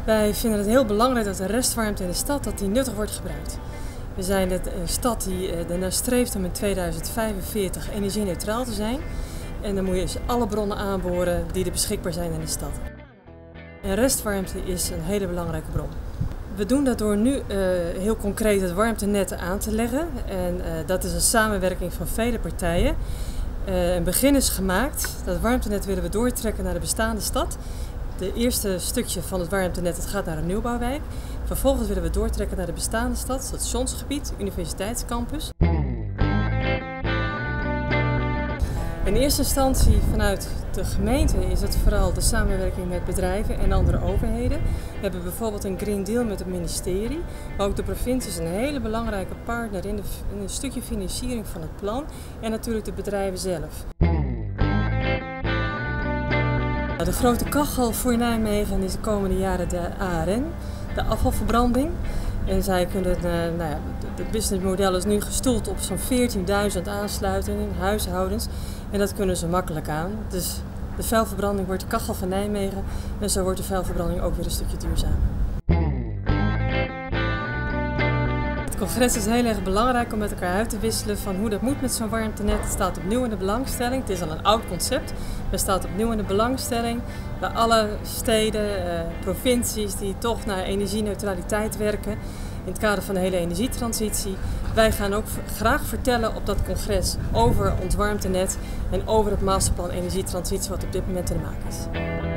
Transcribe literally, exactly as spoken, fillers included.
Wij vinden het heel belangrijk dat de restwarmte in de stad dat die nuttig wordt gebruikt. We zijn een stad die ernaar streeft om in tweeduizend vijfenveertig energie-neutraal te zijn. En dan moet je dus alle bronnen aanboren die er beschikbaar zijn in de stad. En restwarmte is een hele belangrijke bron. We doen dat door nu uh, heel concreet het warmtenet aan te leggen. En uh, dat is een samenwerking van vele partijen. Uh, een begin is gemaakt. Dat warmtenet willen we doortrekken naar de bestaande stad. Het eerste stukje van het warmtenet dat gaat naar een nieuwbouwwijk. Vervolgens willen we doortrekken naar de bestaande stad, stationsgebied, universiteitscampus. In eerste instantie vanuit de gemeente is het vooral de samenwerking met bedrijven en andere overheden. We hebben bijvoorbeeld een Green Deal met het ministerie, maar ook de provincie is een hele belangrijke partner in, de, in een stukje financiering van het plan en natuurlijk de bedrijven zelf. De grote kachel voor Nijmegen is de komende jaren de A R N, de afvalverbranding. En zij kunnen, nou ja, het businessmodel is nu gestoeld op zo'n veertienduizend aansluitingen, huishoudens. En dat kunnen ze makkelijk aan. Dus de vuilverbranding wordt de kachel van Nijmegen en zo wordt de vuilverbranding ook weer een stukje duurzamer. Het congres is heel erg belangrijk om met elkaar uit te wisselen van hoe dat moet met zo'n warmtenet. Het staat opnieuw in de belangstelling. Het is al een oud concept, maar het staat opnieuw in de belangstelling bij alle steden, eh, provincies die toch naar energie-neutraliteit werken in het kader van de hele energietransitie. Wij gaan ook graag vertellen op dat congres over ons warmtenet en over het masterplan energietransitie wat op dit moment te maken is.